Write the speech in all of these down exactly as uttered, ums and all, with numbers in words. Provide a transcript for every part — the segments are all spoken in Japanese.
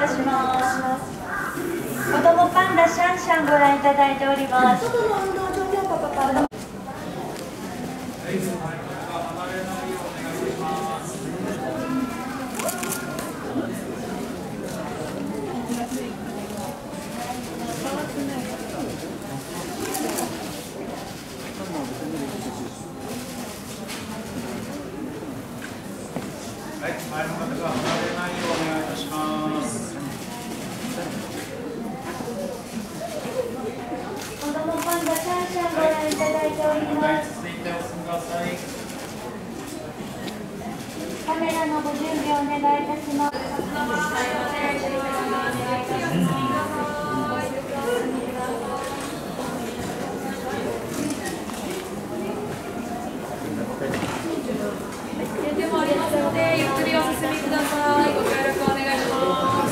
たします。子供パンダシャンシャンご覧いただいております。外の運動場でパパパンダ。 はい、前の方が離れないようお願いいたします。 子供パンダシャンシャンご覧いただいております。 続いてお進みください。 カメラのご準備お願いいたします。 でもありますので、ゆっくりお進みください。ご協力お願いします。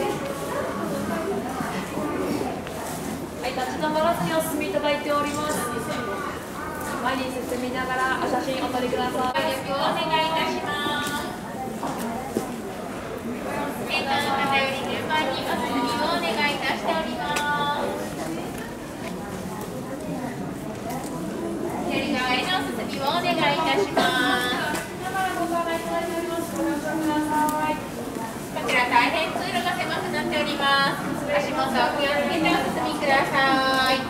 はい、立ち止まらずにお進みいただいております。前に進みながらお写真お撮りください。 協力をお願いいたします。先頭の方より順番にお進みをお願いいたしております。左側へのお進みをお願いいたします。こちら大変通路が狭くなっております。足元お気をつけてお進みください。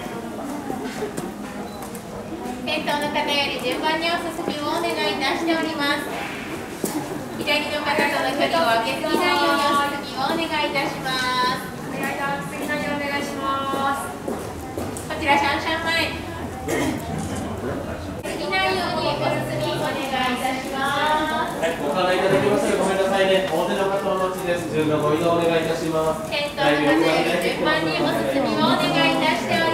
先頭の方より順番にお進みをお願いいたしております。左の方との距離を上げすぎないようにお進みをお願いいたします。 お願いいたします。お願いします。 こちらシャンシャン前。過ぎないようにお進みお願いいたします。 はい、ご案内いただきましてごめんなさいね。大勢の方お待ちです。順番ご移動お願いいたします。 先頭の方より順番にお進みをお願いいたしております。